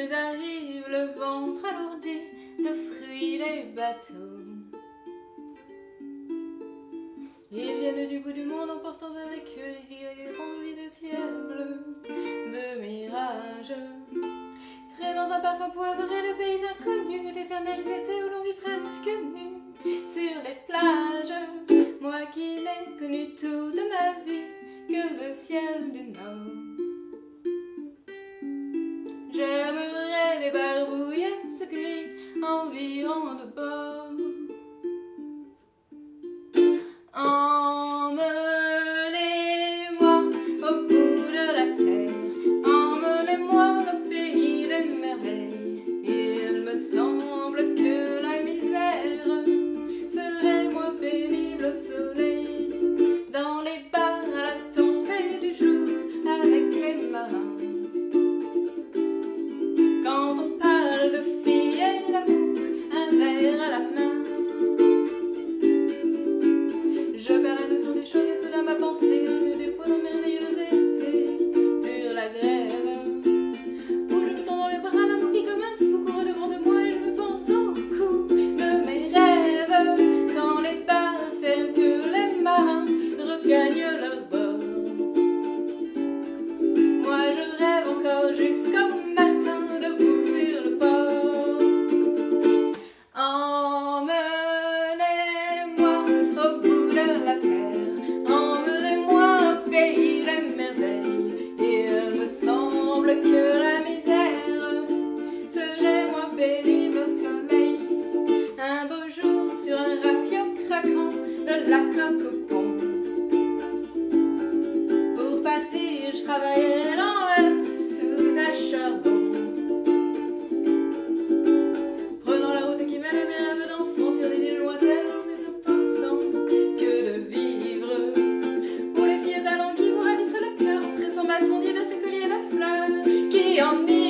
ils arrivent, le ventre alourdi de fruits les bateaux. Ils viennent du bout du monde en portant avec eux des conduits de ciel bleu, de mirages. Traînant un parfum poivré de pays inconnus, d'éternels étés où l'on vit presque nu sur les plages. Moi qui n'ai connu toute ma vie que le ciel du Nord. J'aimerais les barbouiller ce gris environ de bord. Emmenez-moi au bout de la terre, emmenez-moi au pays des merveilles. Il me semble que la misère serait moins pénible au soleil, dans les bars à la tombée du jour avec les marins. Quand on parle de filles et d'amour, un verre à la main, je perds la notion des choses et soudain ma pensée me dépose en merveilleux été sur la grève, où je me tends dans les bras d'un qui comme un fou court devant de moi et je me pense au coup de mes rêves. Quand les bars ferment, que les marins regagnent leur bord, moi je rêve encore jusqu'au matin debout sur le port. Emmenez-moi au bout de la terre, emmenez-moi au pays des merveilles. Il me semble que la misère serait moins pénible au soleil. Un beau jour sur un rafio craquant de la coque au pont. Pour partir, je travaillerai dans la soute à charbon, prenant la route qui mène à mes rêves d'enfant sur des îles lointaines où plus important que de vivre, où les filles à langues qui vous ravissent le cœur en tressant bâton dit de ces colliers de fleurs qui enivrent.